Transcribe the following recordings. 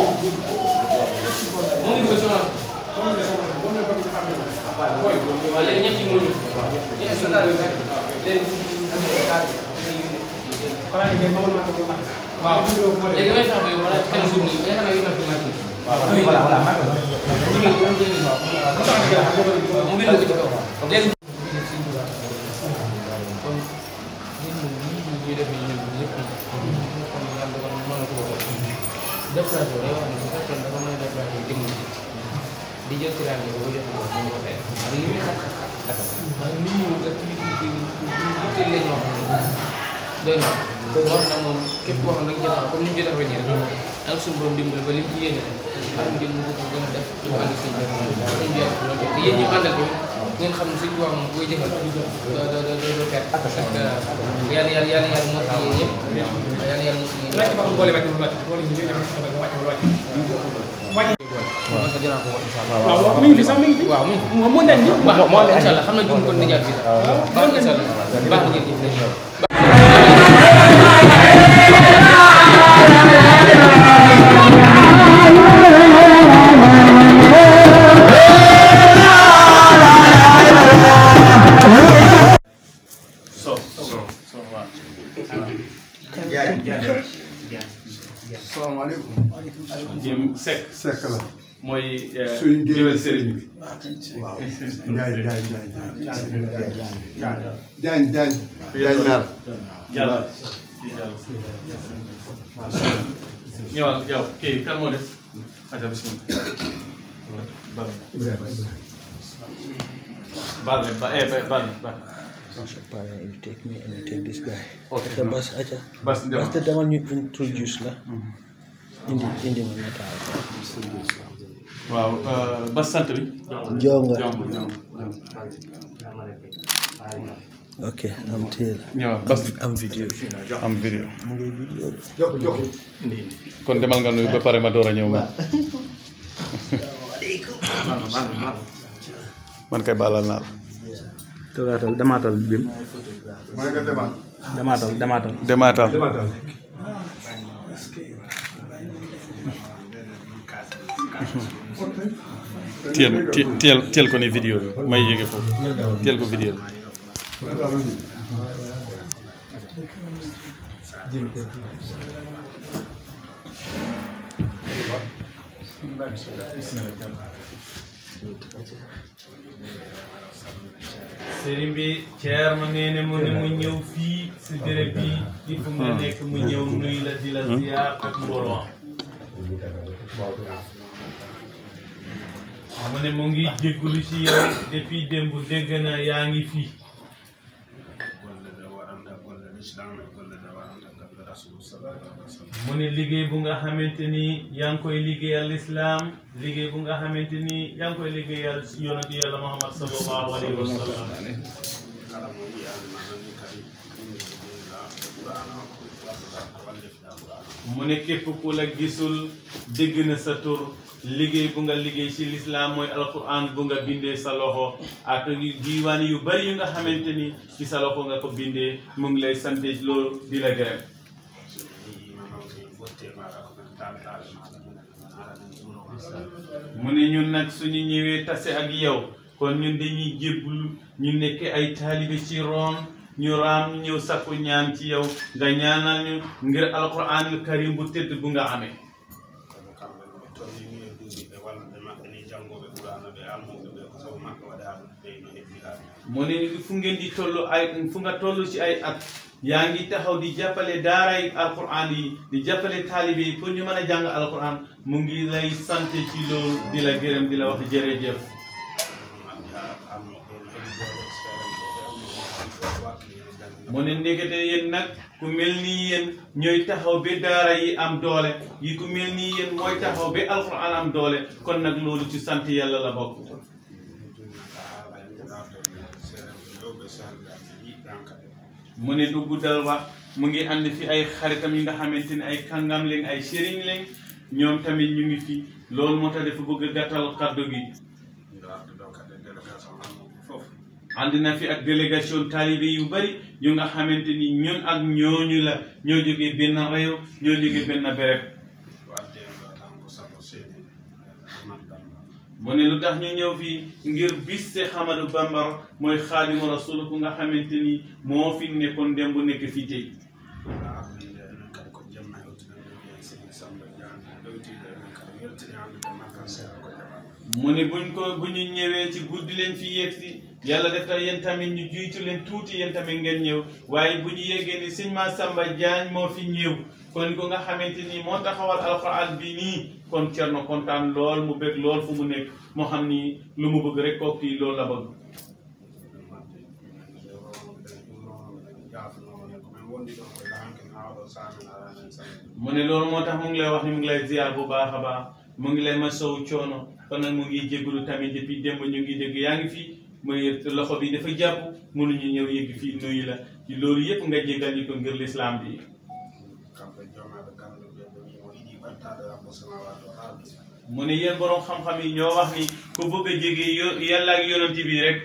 You take me and you take this guy. Okay. The bus aja. Bus the one you introduce lah. Indi mana tahu. Wow. Bus sant bi. Jonga. Okay, I'm till. Yeah, bus. I'm video. I'm video. Kon demal nga nuyu ba pare ma door a ñëw ma. Man kay balal naa la. Dematal bim. Dematal. Tiel ko ni video bi may yéege foofu. Tiel ko video bi. sëriñ bi Thierno nee na mu ne mu ñëw fii si béréb bi di fu nga nekk mu ñëw nuyu la di la ziar ak mbooloo mu ne mu ngi jéggulu ci yow depuis démb dégg na yaa ngi fii mu ne liggéey bu nga xamante ni yaa ngi koy liggéeyal lislaam liggéey bu nga xamante ni yaa ngi koy liggéeyal yonent yàlla Muhammad sallallahu alayhi wa sallam mu ne képp ku la gisul dégg na sa tur liggéey bu nga liggéey ci lislaam mooy alquran bu nga bindee sa loxo ak diiwaan yu bari yu nga xamante ni ci sa loxo nga ko bindee mu ngi lay sante loolu di la gërëm mu ne ñun nag suñu ñëwee tase ak yow kon ñun dañuy jébbul ñu nekk ay taalibe ci roon ñu raam ñëw sakku ñaan ci yow nga ñaanal ñu ngir alquranul karim bu tedd bu nga amee mu ne fu ngeen di toll ay fu nga toll ci ay at yaa ngi taxaw di jàppale daaray alquran yi di jàppale taalibe yi pour ñu mën a jàng alquran mu ngi lay sant ci loolu di la gërëm di la wax jërëjëf mu ne ndekete yéen nag ku mel ni yéen ñooy taxaw ba daara yi am doole yi ku mel ni yéen mooy taxaw ba alquran am doole kon nag loolu ci sant yàlla la bokk mu ne du guddal wax mu ngi ànd fi ay xaritam yi nga xamante ne ay kàngam leen ay sëriñ leen ñoom tamit ñu ngi fi loolu moo tax dafa bëgg a gàttal kaddu gi ànd na fi ak délégation taalibe yu bari yu nga xamante ni ñun ak ñooñu la ñoo jógee benn réew ñoo jógee benn béréb mu ne lu tax ñu ñëw fii ngir bis Seex Ahmadu Bamba mooy Xaadimu Rasuul ku nga xamante ni moo fi nekkoon démb nekk fii tey mu ne bu ñu ñëwee ci guddi leen fi yegg si yàlla def ta yéen tamit ñu jiitu leen tuuti yéen tamit ngeen ñëw waaye bu ñu yeggee ni sëñ Massamba Diagne moo fi ñëw kon ko nga xamante ni moo taxawal alxuraan bi nii kon Cerno kontaan lool mu bëgg lool fu mu nekk moo xam ni lu mu bëgg rek kooku kii loolu la bëgg mu ne loolu moo tax mu ngi lay wax ni mu ngi lay ziar bu baax a baax mu ngi lay ma sow coono kon nag mu ngi jégalu tamit depuis démb ñu ngi dégg yaa ngi fii muy loxo bi dafa jàpp mënuñu ñëw yëgg fii nuyu la ci loolu yëpp nga jégal ñu ko ngir lislaam bi mu ne yéen borom xam-xam yi ñoo wax ni ku bëgg a jege yàlla ak yonent bi rek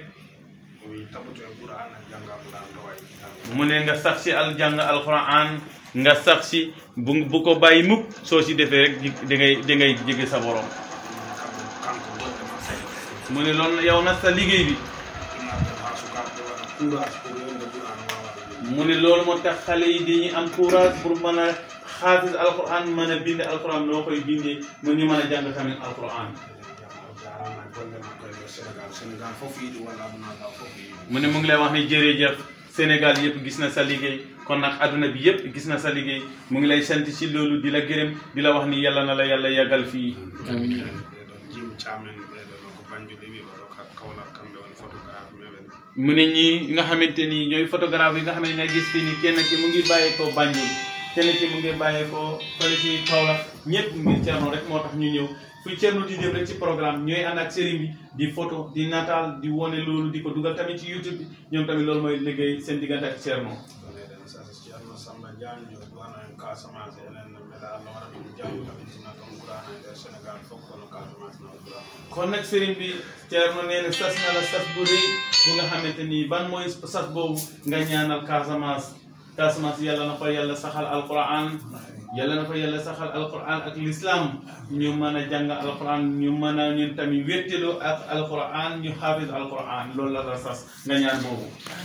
mu ne nga sax si al jàng alquran nga sax si bu ko bàyyi mukk soo si defee rek dangay jege sa borom mu ne loolu yow nag sa liggéey bi mu ne loolu moo tax xale yi dañuy am courage pour mën a xaafis alquran mën a bind alquran noo koy bindee mu ñu mën a jàng tamit alquran mu ne mu ngi lay wax ne jërëjëf Sénégal yëpp gis na sa liggéey kon nag adduna bi yëpp gis na sa liggéey mu ngi lay sant ci loolu di la gërëm di la wax ni yàlla na la yàlla yàggal fii amiin mu ne ñi nga xamante ni ñooy photographe yi nga xam ne nga gis fii ni kenn ki mu ngi bàyyeekoo Banjul kenn ki mu ngi bàyyeekoo fële ci Kaolack ñëpp ngir Cerno rek moo tax ñu ñëw fu Cerno di dem rek ci programme ñooy ànd ak sëriñ bi di photo di nataal di wone loolu di ko dugal tamit ci YouTube bi ñoom tamit loolu mooy liggéey seen diggante ak Cerno kon nag sëriñ bi Cerno nee na sas na la sas bu rëy bu nga xamante ni ban mooy sas boobu nga ñaanal Casamance yàlla na fa yàlla saxal alquran yàlla na fa yàlla saxal alquran ak l'islam ñu mën a jàng alquran ñu mën a ñun tamit wétteloo ak alquran ñu xaafis alquran loolu la sas nga ñaan boobu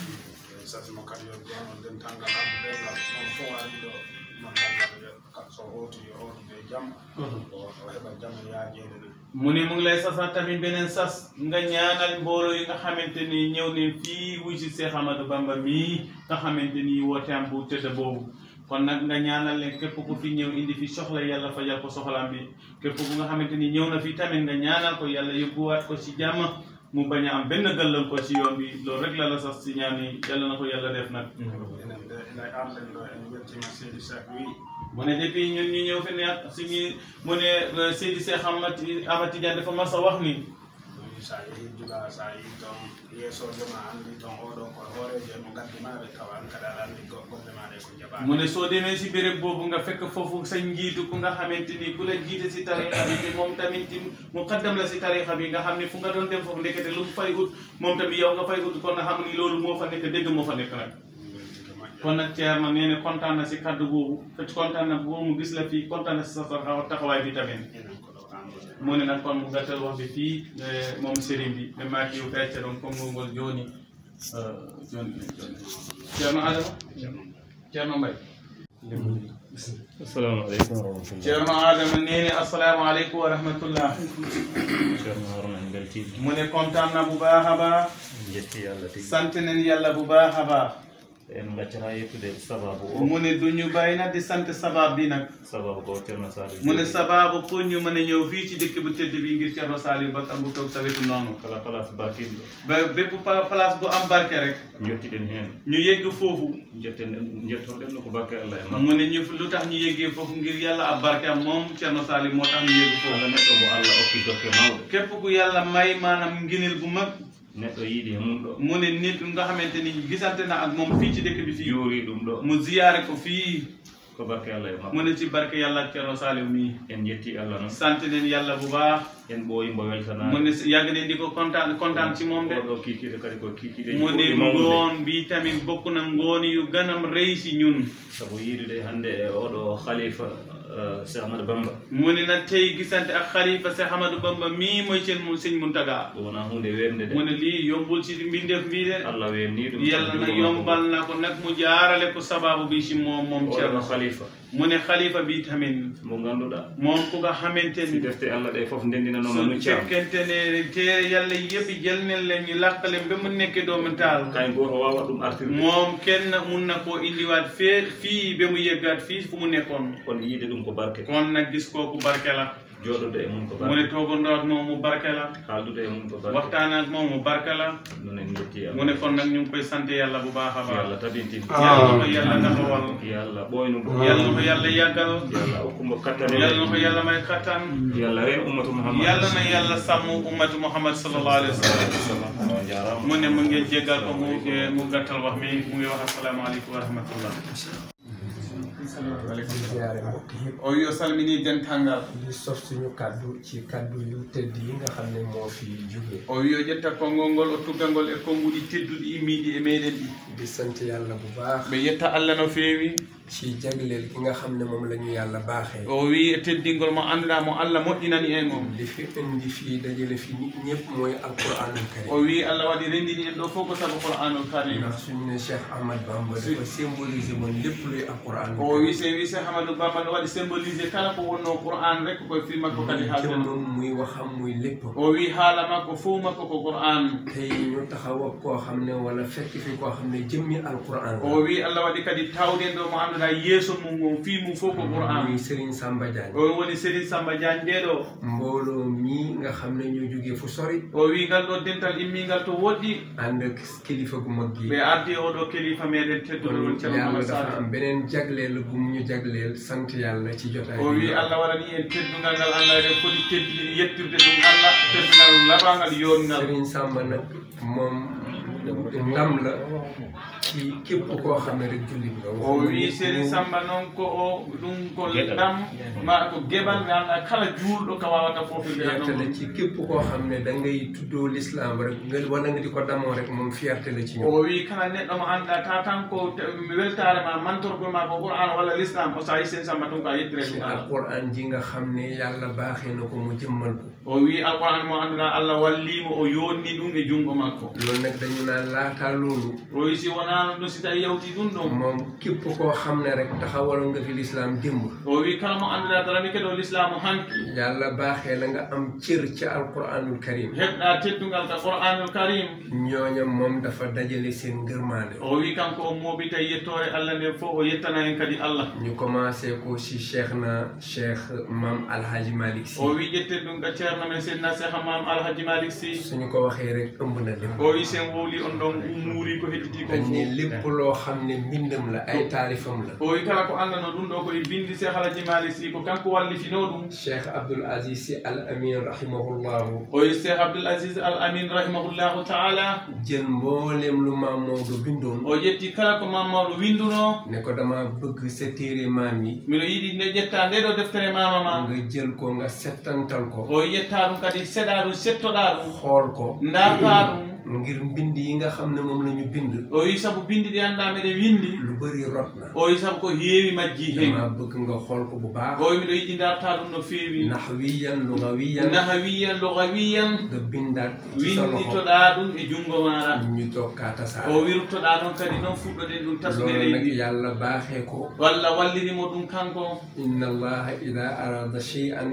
mu ne mu ngi lay sasa tamit beneen sas nga ñaanal mbooloo yi nga xamante ni ñëw ne fii wuy si Seex Ahmadu Bamba mii nga xamante ni wooteem bu tëdd boobu kon nag nga ñaanal leen képp ku fi ñëw indi fi soxla yàlla fajal ko soxlaam bi képp ku nga xamante ni ñëw na fi tamit nga ñaanal ko yàlla yóbbuwaat ko ci jàmm mu bañ a am benn gàllal ko ci yoon bi loolu rek la sas si ñaan yi yàlla na ko yàlla def nag mu ne depuis ñun ñu ñëw fi ne suñu mu ne Seydi Seex Ahmad Tijaan dafa mas a wax ni mu ne soo demee si béréb boobu nga fekk foofu sa njiitu ku nga xamante ni ku la jiite si tarixa bi te moom tamit mu xaddam la si tarixa bi nga xam ne fu nga doon dem foofu ndekete lu fay ut moom tamit yow nga fay ut kon nga xam ni loolu moo fa nekk dégg moo fa nekk nag kon nag Cerno nee na kontaan na si kaddu boobu kontaan na boobu mu gis la fii kontaan na si sa taxawaay bi tamit mu ne nag kon mu gàttal wax bi fii moom sëriñ bi ɓe maaki yo kay ceɗon konngol joni Cerno Adama Cerno Mbaye assalamu aleykum wa rahmatullah Cerno Adama nee ne assalamu aleykum wa rahmatullah Cerno Haruna en beltima mu ne kontaan na bu baax a baax jetti yàlla tigi sant nañ yàlla bu baax a baax en gaccata yettude sababu o mu ne du ñu bàyyi nag di sant sabab bi nag sababu ko Cerno Saliou mu ne sababu pour ñu mën a ñëw fii ci dëkk bu tëdd bi ngir Cerno Saliou Bakar bu toog sa wetu noonu kala place barkiɗo ba bépp place bu am barke rek jottiɗen hen ñu yegg foofu jettoɗen no ko barke Allah e mu ne ñu lu tax ñu yeggee foofu ngir yàlla ab barke am moom Cerno Saliou moo tax ñu yegg foofu ala neɗɗo mo Allah okki dokke mawɗo képp ku yàlla may maanaam nginil bu mag neɗɗo yiiɗi e mum ɗo mu ne nit nga xamante ni gisante na ak moom fii ci dëkk bi fii yoori ɗum ɗo mu ziyaare ko fii ko barke Allah e mu ne ci barke yàlla ak Cerno Saliou mii en jetti Allah noon sant neen yàlla bu baax en ɓooyi mbo weltanade mu ne yàgg neen di ko kontaan ci moom de oɗo kiikiɗe kadi ko kiikiɗe mu ne ngoon bi tamit bokk na ngoon yu ganam rëy si ñun sabu yiidude hannde e oɗo khalifa Cheikh Ahmadou Bamba mu ne nag tey gisante ak xalifa Cheikh Ahmadou Bamba mii mooy sëñ Muntaga wona hunde wernde de mu ne lii yombul ci mbindeef mbii de Allah wenni ɗum yàlla nag yombal na ko nag mu jaarale ko sababu bi ci moom Ceerno khalifa mu ne xalifa bi tamit mo ganduɗa moom ku nga xamante ni defte Allah ɗe fof ndendinanoma no su fekkente ne teere yàlla yëpp jël nañ leen ñu làkkale ba mu nekke doomu taal kay goto wawa ɗum artirde moom kenn mun na koo indiwaat fii ba mu yeggaat fii fu mu nekkoon kon yiide ɗum ko barke kon nag gis kooku barke la joɗude e mum ko barke mu ne toogandoo ak moom mu barke la haaldude e mum ko barke waxtaan ak moom mu barke la nonen jetti mu ne kon nag ñu ngi koy sant yàlla bu baax a baax yàlla tabintin yàlla na ko yàlla taxawal yàlla ɓooynu yàlla na ko yàlla yàggal yàlla okkumba kattane yàlla na ko yàlla may kattan yàlla reen ummatu muhammad yàlla na yàlla sàmm ummatu muhammad sallallahu alayhi wa sallam mu ne mu ngi jéggal ko mu gàttal wax mi mu ngi wax asalaamaaleykum wa rahmatullah ziyaare mbokk yëpp o wi o salmini dentangal di sof suñu kaddu ci kaddu yu tedd yi nga xam ne moo fi jóge o wi o ƴetta konngol ngol o tuggangol e konnguɗi tedduɗi immiɗi e meɗen ɗi di sant yàlla bu baax ɓe yetta allah no feewi ci jagleel ki nga xam ne moom la ñu yàlla baaxee o wi e teddingol mo annduɗa mo allah moƴƴinani en on li fi indi fii dajale fi nit ñëpp mooy alquranul karim o wi allah waɗi renndini en ɗo fof ko sabu qur'anul karim ndax suñu ne Cheikh Ahmad Bamba dafa symboliser moom lépp luy alquran o wi se wi Cheikh Ahmadou Bamba no waɗi symbolisé kala ko wonno qur'an rek koye fi makko kadi haalden moom muy waxam muy lépp o wi haala makko fof makko ko qur'an tey ñu taxaw ak koo xam ne wala fekk fi koo xam ne jëmmi alquran o wi allah waɗi kadi tawden ɗo mo annduɗa yeeso mum o fii mum fof ko qur'an muy Serigne Samba Diagne o woni Serigne Samba Diagne ndeɗo mbooloo mii nga xam ne ñoo jógee fu sori o wi ngal ɗo dental immingal to woɗɗi ànd ak kilifa gu mag gi ɓe ardi oɗo kilifa meɗen tedduɗo ɗon ceerno yàlla Mamadou dafa Sall am beneen jagleel gu mu ñu jagleel sant yàlla ci jotaay o wi allah waɗani en teddungal ngal allah eɗen foti teddude yettirde ɗum allah teddungal laɓangal yonngal Serigne Samba nag moom ndam la ci képp koo xam ne rek jullit nga o wi Serigne Samba noon ko o ɗum ko ɗam ma ko geɓal ganduɗa kala juulɗo ko wawata fofirde fierté la ɗon ci képp koo xam ne da ngay tuddoo l'islam rek nga wala nga di ko damoo rek moom fierté la ci ñoom o wi kala neɗɗo mo annduɗa ta tan ko weltare ma mantorgol ma ko qur'an walla l'islam o sa yi Serigne Samba ɗum ko a yettire ci ɗum ala alquran ji nga xam ne yàlla baaxee na ko mu jëmmal ko o wi alquran mo annduɗa allah wallimo o yonni ɗum e junngo makko loolu nag dañu naan laataa loolu o wi si wonano ɗum si tawi yawti ɗum ɗon moom képp koo xam ne rek taxawaloon nga fi l'islam démb o wi kala mo annduɗa darani keɗo l'islamu hanki yàlla baaxee la nga am cër ci alquranul karim heɓɗa teddungal ka qur'anul karim ñooña moom dafa dajale seen ngërmaande o wi kanko o moɓita yettore allah nden fof o yettana en kadi allah ñu commencé ko si cheikh mam alhaji malik si o wi ƴetten ɗum ka ceerno men seydna cheikh mam alhaji malik sy suñu ko waxee rek ëmb na lépp o wi sen wowli on ɗon muuri ko hedditi ko dañ ne fof lépp loo xam ne mbindam la ay taalifam la o wi kala ko andano ɗum ɗo koye bindi cheikh alhaji malik sy ko kanko wallitino ɗum cheikh abdoul aziz si al amin rahimahullahu o wi cheikh abdoul aziz al amin rahimahullahu taala jël mbooleem lu maam Maodo bindoon o ƴetti kala ko mam mawɗo winduno ne ko dama bëgg sa téere maam yi miɗo yiɗi nde ƴetta nde ɗo deftere mama ma nga jël ko nga settantal ko o yetta ɗum kadi seeɗa ɗum settoɗa ɗum xool ko ndaka ɗum ngir mbind yi nga xam ne moom la ñu bind o wi sabu bindi ɗi annda meɗen windi lu bëri rot na o wi sabu ko heewi majji hen dama bëgg nga xool ko bu baax o wi miɗo yiɗi darta ɗum no feewi nahwiyan lugawiyan nahawiyan logawiyan nga bindaat ci sa loxo winditoɗa ɗum e junngo maɗa ñu toog kaa tasaare o wirtoɗa ɗon kadi noon fuɗɗoɗen ɗum tasude loolu nag leydi yàlla baaxee ko walla wallirimo ɗum kanko inna allaha ida arada shay'an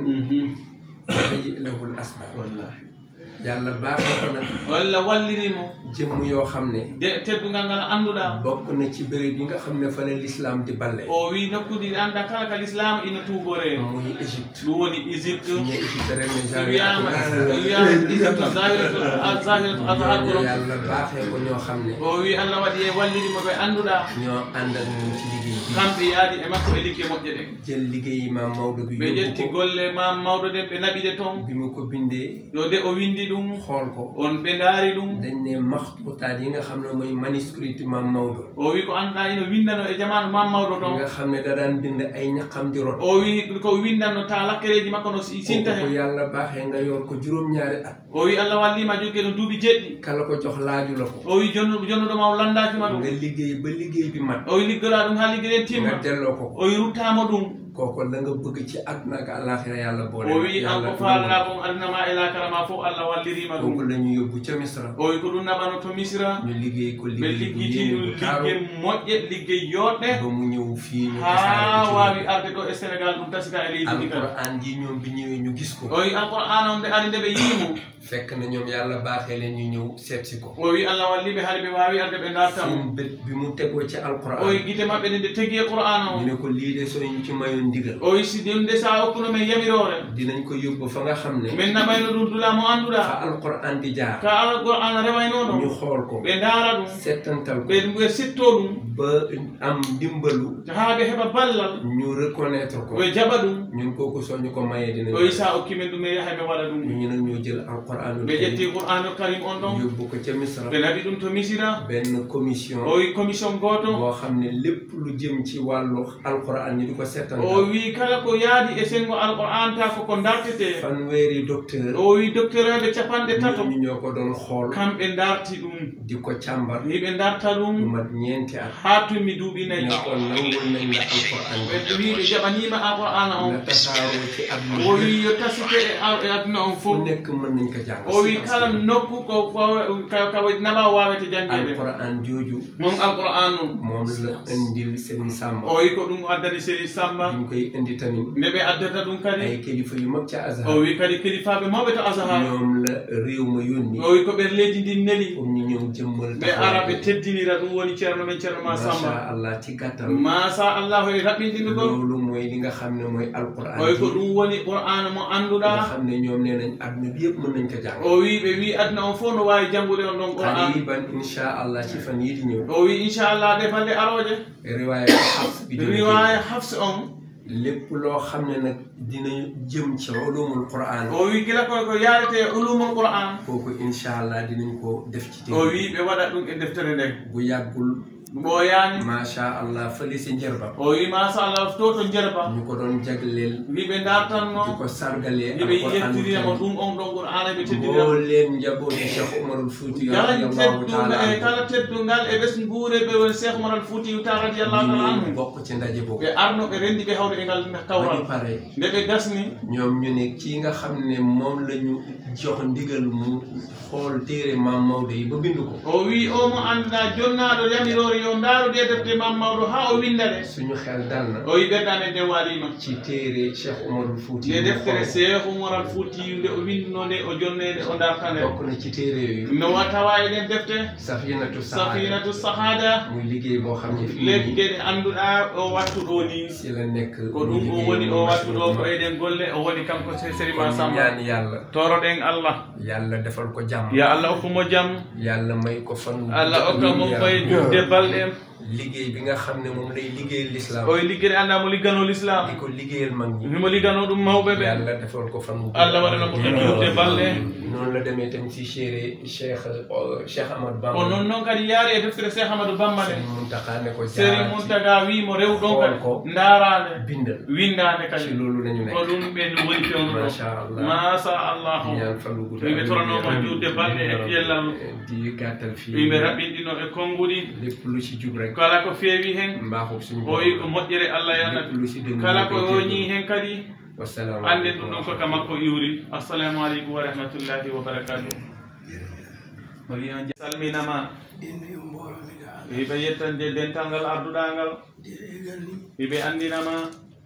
hayyi lahu l asbab wallahi yàlla baaxee ko nag walla wallirimo jëmm yoo xam ne de teddungal ngal annduɗa bokk na ci béréb yi nga xam ne fa la l'islam di balle o wi nokkude annda kala ka l'islam ina tuubore muy Égypte ɗum woni égypte ñe Égypte rek ne wiyama égypte zahiratu azhar kono yàlla baaxee ko ñoo xam ne o wi allah waɗi e wallirimo ɓe annduɗa ñoo ànd ak moom ci liggéey bi kamɓe yaadi e makko e ligge moƴƴe ɗe jël liggéey maam Maodo bi ɓe yóbbu ƴetti ko golle mam mawɗo ɗen ɓe naɓiɗe toon bi mu ko bindee ɗo de o windi ɗum xool ko on ɓe ndaari ɗum dañ ne maxtutaat yi nga xam ne mooy manuscrit maam Maodo o wi ko annduɗa ino windano e jamanu mam mawɗo yi ɗon nga xam ne da daan bind ay ñaqam di rot o wi ko windanno ta lakkereji makko no sinta ko hen yàlla baaxee nga yor ko juróom-ñaari at o wi allah wallima joggue no duuɓi jeɗɗi kala ko jox laaju la ko o wi jonnuɗoma o landakima ɗum nga liggéey ba liggéey bi mat o wi liggora ɗum ha liggue ɗen nga timma delloo ko o wi ruttama ɗum koko la nga bëgg ci aduna ak alakhirah yalla boole o wi an ko falna ko adnama ila karama fo Allah wallirima dum ko lañu yobbu ci misra o wi ko dum nabano to misra ñu liggéey ko liggéey moƴƴe liggéey yodde ba mu ñew fi ñu waawi arde do e Sénégal dum tasika e leydi dikal alquran ji ñoom bi ñewé ñu gis ko o wi alquran on de ari de be yimu fekk na ñoom yalla baaxé leen ñu ñew setti ko o wi Allah wallibe hali be waawi arde be ndartam bi mu teggo ci alquran o wi gite mabbe de teggi alquran o ñu ko li de so ñu ci mayon ndigal o wi si dem de sa okkuno men yamirore dinañ ko yobbu fa nga xamne men na mayno dum dula mo anduda fa alquran di jaar ka alquran rewayno do ñu xol ko be ndara dum settantal ko be setto dum ba am dimbalu haabe heba ballal ñu reconnaître ko be jaba dum ñun koku soñu ko maye dina o isa o kimen dum e haabe wala dum ñu nak ñoo jël alquran be jetti qur'anul karim on don yobbu ko ci misra be nabi dum to misira ben commission o wi commission goto bo xamne lepp lu jëm ci walu alquran ñi diko settantal o wi kala ko yaadi e sengo alquran ta ko dartete fanweeri docteur o wi docteur be capande tato ñu ñoko don xol kambe darti dum diko chambar ni be darta dum mat ñenti at hatu mi dubi nay ko nangul nañ la alquran be wi be jabanima alquran on tasaro ci aduna o wi yo tasite aduna on fo nek mën nañ ko jàng o wi kala nokku ko ka naba wawete jangede alquran joju mom alquran mom la indil Serigne Samba o wi ko dum addani Serigne Samba dum koy indi tamit ndebe addata dum kadi ay kilifa yu mag ci Azhar o wi kadi kilifa be mawbe to Azhar ñoom la réew ma yónni o wi ko be leydi ndi neli pour ñu ñëw jëmmal be arabe teddinira dum woni ceerno men ceerno ma Samba masha Allah ci gàttal masha Allah e rabbindini ko loolu mooy li nga xam ne mooy alquran o wi ko dum woni qur'an mo anduda nga xam ne ñoom nee nañ aduna bi yëpp mën nañ ko jàng o wi be wi aduna on fo no waawi jangude on don qur'an ban insha Allah ci fan yi di ñëw o wi insha Allah de balde aroje riwaya Hafs bi riwaya Hafs on lépp loo xam ne nag dina jëm ci ulumul Qur'an o wi gila ko yaarete ulumul Qur'an kooku insha Allah dinañ ko def ci téere o wi be wada dum e deftere de bu yàggul bo yaani masha Allah fali ci Njerba o wi masha Allah to Njerba ñu ko doon jagleel wi be dartan no ko sargalee wi be yettiri mo dum on don Qur'an be teddira bo leen njabooti Cheikh Oumar Fouti radiyallahu ta'ala e kala teddungal e bes nguure be won Cheikh Oumar Fouti radiyallahu ta'ala anhu bokk ci ndaje boobu be arno be rendi be hawde e ngal tawral pare de be gasni ñoom ñu ne kii nga xam ne moom lañu jox ndigal mu xool téere Maam Maodo yi ba bind ko o wi o mo anda jonnaado yamirori yo ndaaru de defte Maam Maodo ha o windade suñu xel dal na o wi beddane de walima ci téere Cheikh Oumar Fouti de deftere Cheikh Oumar Fouti nde o windno nde o jonnede o dartane bokk na ci téere yooyu no tawa e den defte Safinatu Sahada muy liggéey boo xam ne fii leggede anduɗa o wattu ɗo ni si la nekk ko ɗum o woni o wattu ɗo ko eɗen golle o woni kanko Serigne Samba ñaan yàlla toroɗen Allah yàlla defal ko jàmm ya Allah okkumo jàmm yàlla may ko fan Allah okka mo koye juɗde balɗe liggéey bi nga xam ne moom lay liggéeyal l'islam o liggéey anda mo liggano l'islam di ko liggéeyal mag ñi mo liggano ɗum mawɓe ɓe yàlla defal ko fan Allah waɗana ko juɗde balɗe noonu la demee tam ci Cheikh Amadou Bamba o noon kadi yaari e deftere Cheikh Amadou Bamba ne Muntaka ne ko Serigne Muntaga wimo rew ɗon kadi ndaarade windade kadi ci loolu lañu nekk ko ɗum ɓe woni pewno masha Allah ñaan falu guda yimɓe toranomo juɗde balɗe e fiyellal di gàttal fii yimɓe raɓɓinɗino e konngudi lépp lu ci jub rek kala ko feewi hen mbaaxu suñu o wi ko moƴƴere Allah yana kala ko woñi hen kadi ande ɗum ɗon koka makko iwri assalamu aleykum wa rahmatullahi wa barakatuh o wi on salminama wiɓe yettande dental ngal arduɗa ngal wiɓe andinama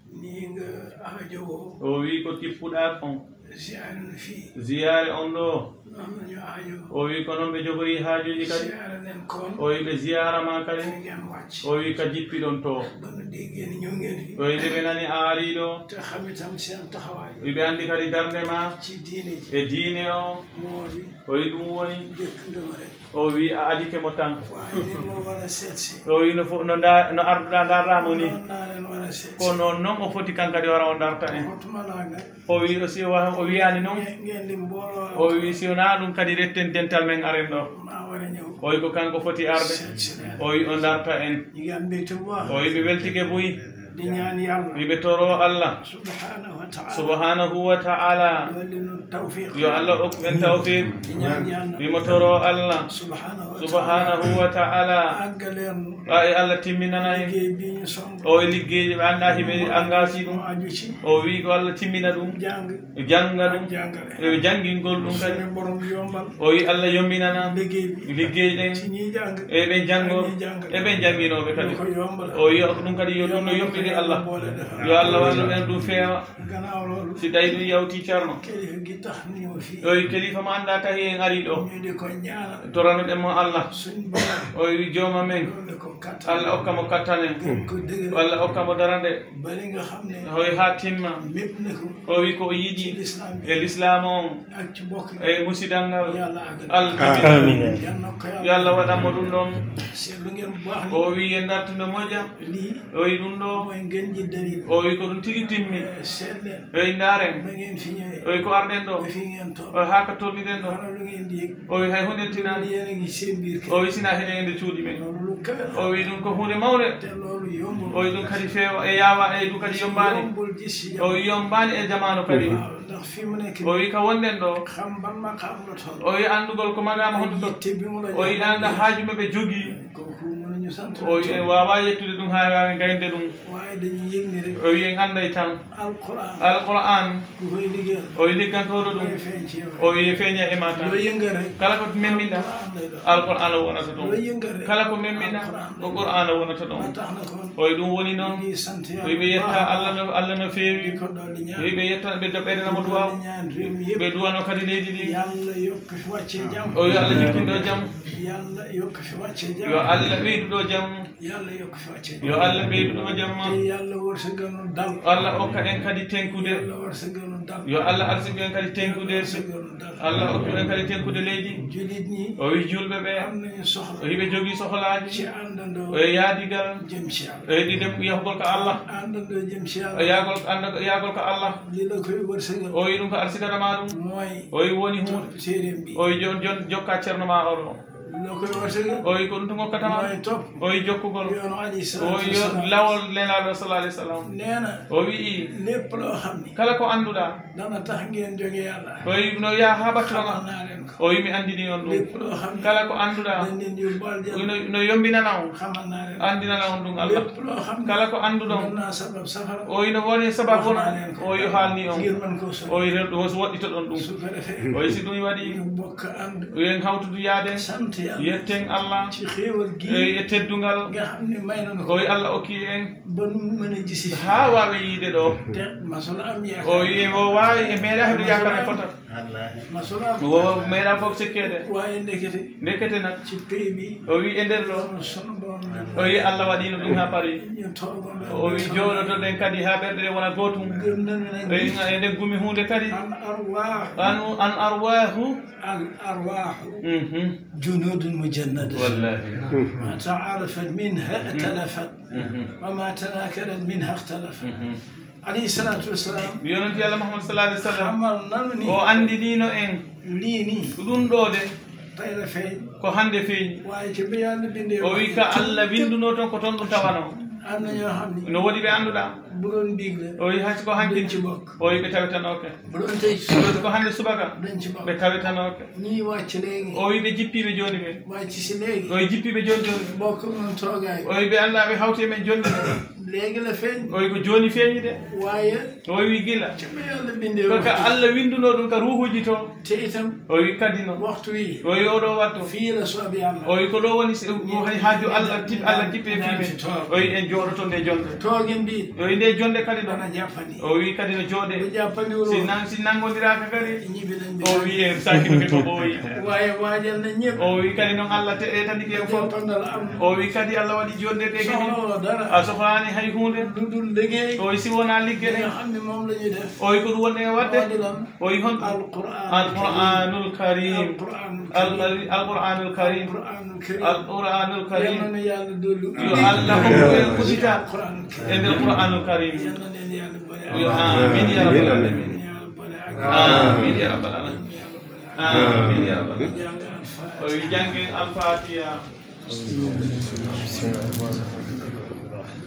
o wi ko tippuɗa on ziyare on ɗo o wi ko noon ɓe jogori haajuji kadi o wi ɓe ziyara ma kadi o wi ka jippiɗon to o wi nde ɓe nani a ari ɗo wi ɓe andi kadi darde ma e diine o o wi ɗum woni o wi a adike mo tan o wi no arduɗa darramo ni ko noon noon o foti kankadi wara o darta en o wi o si o wiyani noon o wi si wona ɗum kadi retten dental men aren ɗo o wi ko kanko foti arde o wi o darta en o wi ɓe weltike boyi يبترو الله سبحانه وتعالى يا الله أكمل توفيق يمترو الله سبحانه وتعالى أي الله تمننا أو لجي عنا هبي أنغاسيدو أو ويقول الله تمنا دوم جانغادو جانغين قولون أو الله يوميننا لجي eben jango eben jangino be kadi o yo dum kadi yo don yobbide Allah yo Allah wallu en du feewa si day du yawti carno o kelifa ma anda tahi en ari do torano dem mo Allah o wi joma men Allah okkamo kattane Allah okkamo darande o hatimma o wi ko yidi e l'islam on e musidangal amin ya Allah wadamo dum don o wi en dartude moja o wi dum do o wi ko dum tigi timmi e ndaren o wi ko arden do o haka tolniden do o wi hay hunde tinani o wi sina hen ende cuudi men o wi dum ko hunde mawde o wi dum kadi feewa e yawa e dum kadi yombani o wi yombani e jamanu kadi o wi ka wonden do o wi andugol ko magama honto o wi anda haaju mabbe jogi o wi wawa yettude dum ha wawi gaynde dum o wi en anday tan alquran o wi liggantoɗo ɗum o wi feeña e ma tan kala ko memminɗa alquran o wonata ɗum kala ko memminɗa ko qur'an o wonata ɗum o wi ɗum woni noon o wi ɓe yetta Allah no feewi o wi ɓe yetta ɓe ɓeydanamo duwaw ɓe duwano kadi leydi ndi o wi Allah jokkinɗo jaam yo Allah ɓeyduɗo jaam yo Allah ɓeyduɗo jaam Allah okka en kadi tenkude yo Allah arsiɓe en kadi tenkude Allah okka en kadi tenkude leydi o wi julɓe ɓe o wi ɓe jogii sohlaaji o yaadigal o yiɗi dem yahugol ko Allah yaagol ko Allah o wi ɗum ko arsikatama ɗum o wi woni hunde o wi jon jokka ceerno ma oɗo o wi ko ɗum to gokkatama o wi jokkugol o wi yo lawol lelaɗo sallallahu alaihi wasallam o wi kala ko annduɗa o wi no ya ha battoma o wi mi andini on ɗum kala ko annduɗa no yombinana on andinana on ɗum Allah kala ko annduɗon o wi no woni sababu on o wi haalni on o wi woɗɗito ɗon ɗum o wi si ɗum waɗi o wi en hawtudu yaade yetten Allah e teddungal o wi Allah okki en ha wawi yiide ɗo o wi o wawi e meeɗa heɓde yakane fota o meeɗa fof sikkede ndekete nak o wi e nder ɗo o wi Allah waɗino ɗum ha paari o wi jooɗotoɗen kadi ha ɓerɗe ɗe wona gootum e nden gumi hunde kadi an arwahu جنود مجندة والله ما تعارفت منها ائتلفت وما تناكرت منها اختلفت عليه الصلاة والسلام يونس يالله محمد صلى الله عليه وسلم o andi dino en lini ɗum ɗo de tayla feeñ ko hande feeñi wawi ke mbiyande binde o wi ka Allah winduno toon ko toon ɗum tawano am na ñoo xam ne no woɗi ɓe annduɗa bu doon digle o wi hay ko hanki ci bokk o wi ɓe tawetanoke bu doon tey ko hande subaka dañ ci bokk ɓe tawetanoke ñii wàcc léegi o wi ɓe jippiɓe joni ɓe wàcc si léegi o wi jippiɓe joni joni bokk noon toogaay o wi ɓe annda ɓe hawti men jonni léegi la feeñ o wi ko joni feeñi de waaye o wi gila ci ɓe yàlla bindee ko Allah winduno ɗum ka ruhuji to te itam o wi kadi noon waxtu wi o wi oɗo wattu fii la soobi yàlla o wi ko ɗo woni haaju Allah tippe fiimen o wi en jooɗoto nde jonde toogen mbi o wi nde jonde kadi ɗo ana jappani o wi kadi no jooɗe jappani si nangodiraka kadi ñiɓe dañ o wi en sakinoke to ɓooyi waaye waajal na ñëpp o wi kadi noon Allah tandi ɓe fof o wi kadi Allah waɗi jonde ɗe kadi a sohlani hay hunde ɗum liggéey o wi si wona liggueɗe xam ne moom la ñuy def o wi ko ɗum wonɗe wadde o wi hon alquranul karim alquranul karim alquranul karim yo Allah hokkuen kuɗita e nder alquranul karim yo amin ya rabbal alamin amin ya rabbal alamin amin ya rabbal alamin o wi janggen al-Fatiha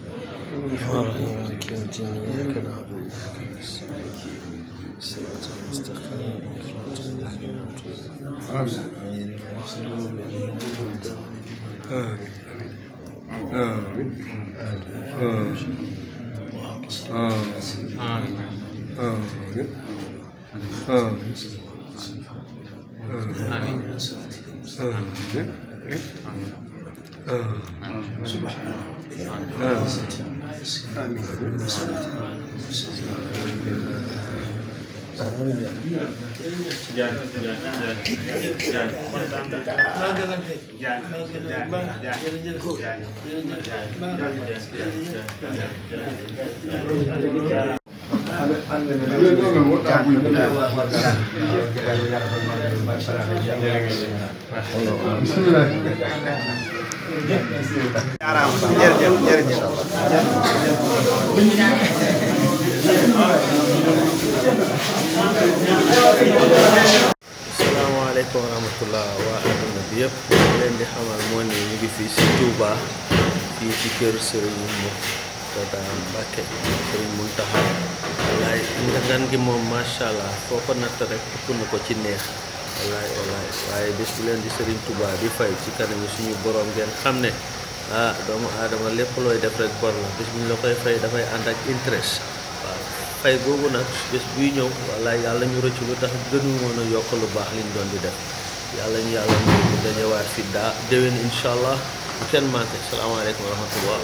Assalamualaikum warahmatullahi wabarakatuh. Yëpp leen di xamal moo ne ñu ngi fii si Touba fii ci kër Serigne Mourtada Mbacké Serigne Mountakha wallaay ngan gi moom macha allah foo ko natt rek ëpp na ko ci neex wallaay waaye bés bu leen di Serigne Touba di fay ci kanam suñu borom ngeen xam ne doomu aadama lépp looy def rek bor la bés bu ñu la koy fay dafay ànd ak interest waaw fay boobu nag bés buy ñëw wallaay yàlla ñu rëcc lu tax gënu woon a yokk lu baax liñ doon di def yàlla ñu yàlla mu dañewaat fi déwén incha allah bu kenn manqué salaamaaleykum wa rahmatullah.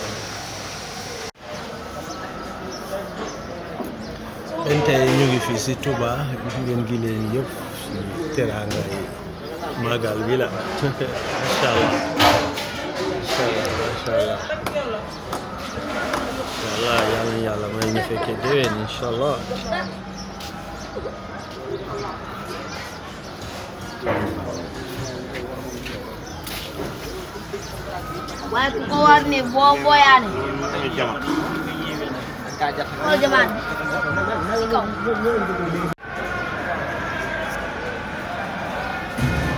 tey ñu ngi fii si Touba gis ngeen gi leen yëpp si teraanga yi magal bi la macha allah yàlla may ñu fekkee déwén incha allah. waaye ku ko war ne boo booyaane xool jamaan si kaw